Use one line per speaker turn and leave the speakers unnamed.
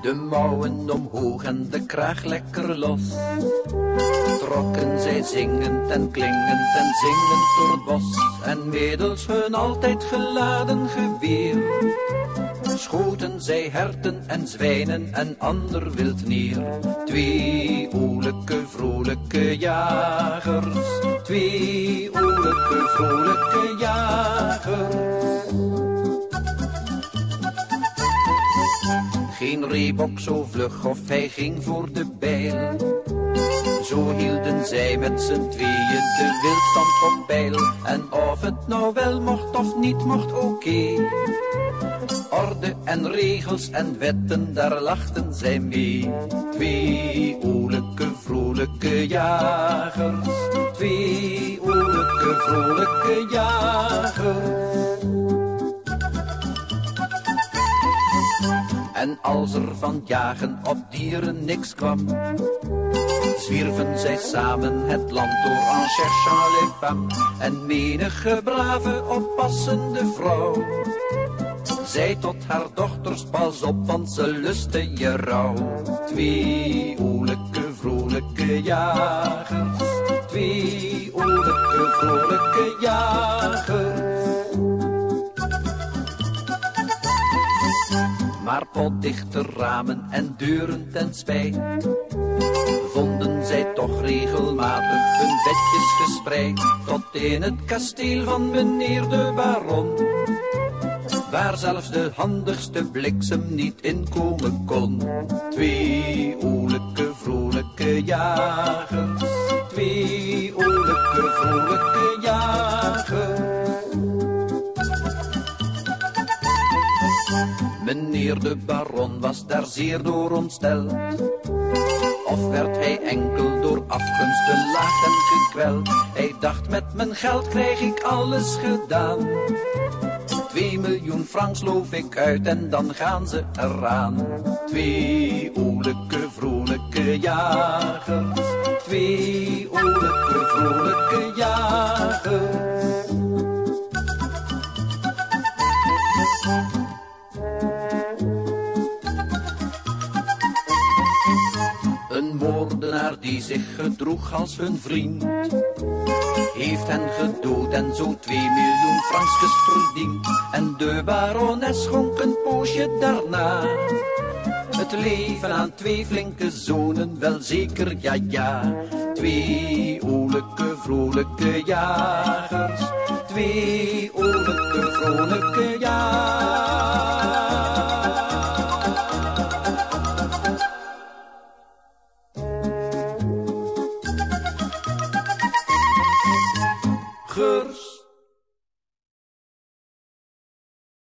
De mouwen omhoog en de kraag lekker los. Trokken zij zingend en klingend en zingend door het bos. En middels hun altijd geladen geweer schoten zij herten en zwijnen en ander wild neer. Twee oerlijke vrolijke jagers, twee oerlijke vrolijke jagers. Geen reebok zo vlug of hij ging voor de bijl. Zo hielden zij met z'n tweeën de wildstand op peil. En of het nou wel mocht of niet mocht, oké. Orde en regels en wetten, daar lachten zij mee. Twee oerlijke vrolijke jagers, twee oerlijke vrolijke jagers. En als er van jagen op dieren niks kwam, zwierven zij samen het land door en cherchant les femmes. En menige brave oppassende vrouw zei tot haar dochters, pas op, want ze lusten je rouw. Twee oerlijke vrolijke jagers, twee oerlijke vrolijke jagers. Maar potdichte ramen en deuren ten spijt vonden zij toch regelmatig hun bedjes gespreid. Tot in het kasteel van meneer de baron, waar zelfs de handigste bliksem niet inkomen kon. Twee oerlijke vrolijke jagers, twee oerlijke vrolijke jagers. Meneer de baron was daar zeer door ontsteld, of werd hij enkel door afgunst belaagd en gekweld. Hij dacht, met mijn geld krijg ik alles gedaan. 2 miljoen francs loof ik uit en dan gaan ze eraan. Twee oerlijke vrolijke jagers, twee oerlijke vrolijke jagers. Een moordenaar die zich gedroeg als hun vriend, heeft hen gedood en zo 2 miljoen francs verdiend. En de barones schonk een poosje daarna het leven aan 2 flinke zonen, wel zeker, ja ja. 2 oerlijke vrolijke jagers, 2 oerlijke vrolijke jagers.